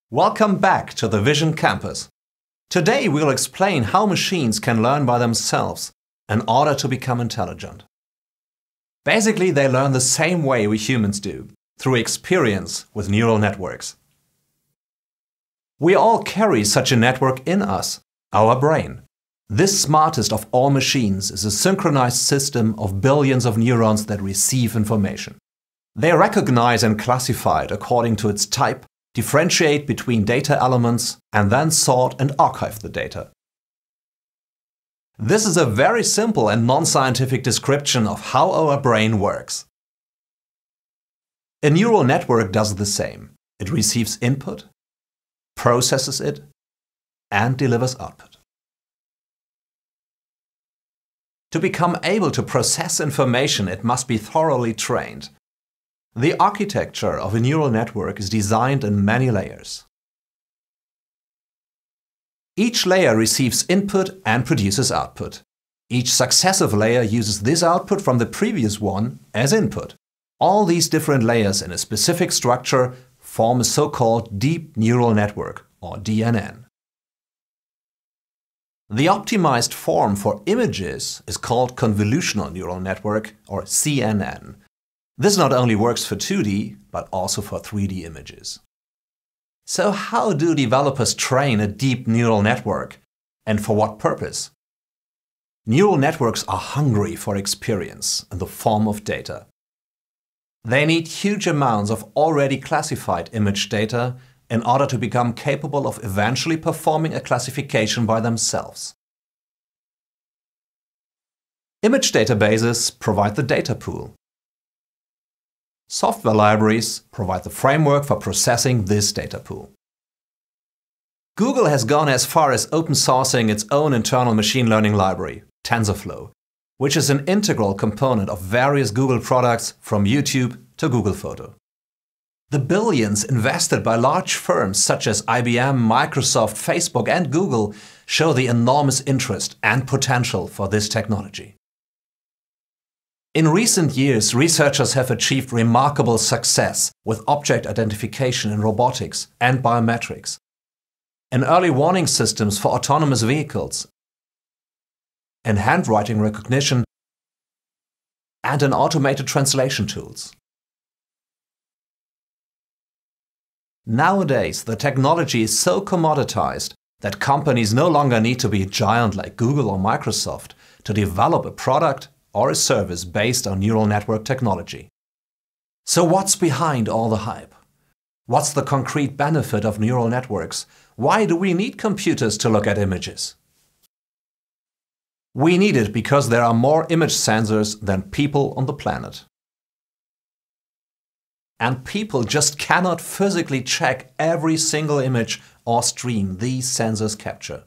Welcome back to the Vision Campus. Today we'll explain how machines can learn by themselves in order to become intelligent. Basically, they learn the same way we humans do, through experience with neural networks. We all carry such a network in us, our brain. This smartest of all machines is a synchronized system of billions of neurons that receive information. They recognize and classify it according to its type, differentiate between data elements, and then sort and archive the data. This is a very simple and non-scientific description of how our brain works. A neural network does the same. It receives input, processes it, and delivers output. To become able to process information, it must be thoroughly trained. The architecture of a neural network is designed in many layers. Each layer receives input and produces output. Each successive layer uses this output from the previous one as input. All these different layers in a specific structure form a so-called deep neural network, or DNN. The optimized form for images is called convolutional neural network, or CNN. This not only works for 2D, but also for 3D images. So how do developers train a deep neural network, and for what purpose? Neural networks are hungry for experience in the form of data. They need huge amounts of already classified image data in order to become capable of eventually performing a classification by themselves. Image databases provide the data pool. Software libraries provide the framework for processing this data pool. Google has gone as far as open sourcing its own internal machine learning library, TensorFlow, which is an integral component of various Google products from YouTube to Google Photo. The billions invested by large firms such as IBM, Microsoft, Facebook and Google show the enormous interest and potential for this technology. In recent years, researchers have achieved remarkable success with object identification in robotics and biometrics, in early warning systems for autonomous vehicles, in handwriting recognition, and in automated translation tools. Nowadays, the technology is so commoditized that companies no longer need to be a giant like Google or Microsoft to develop a product or a service based on neural network technology. So what's behind all the hype? What's the concrete benefit of neural networks? Why do we need computers to look at images? We need it because there are more image sensors than people on the planet. And people just cannot physically check every single image or stream these sensors capture.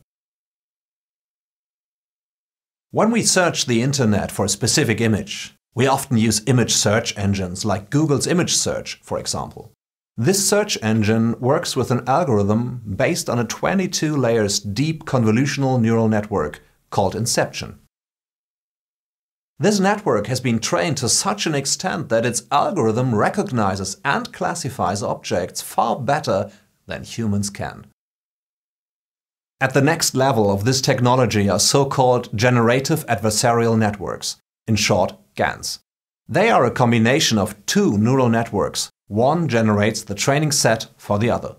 When we search the internet for a specific image, we often use image search engines like Google's image search, for example. This search engine works with an algorithm based on a 22 layers deep convolutional neural network called Inception. This network has been trained to such an extent that its algorithm recognizes and classifies objects far better than humans can. At the next level of this technology are so-called generative adversarial networks, in short GANs. They are a combination of two neural networks. One generates the training set for the other.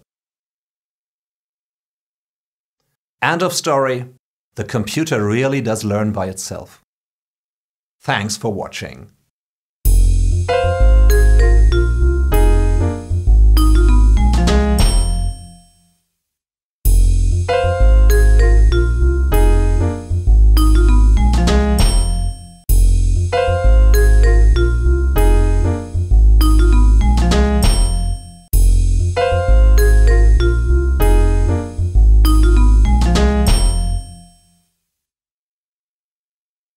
End of story. The computer really does learn by itself. Thanks for watching.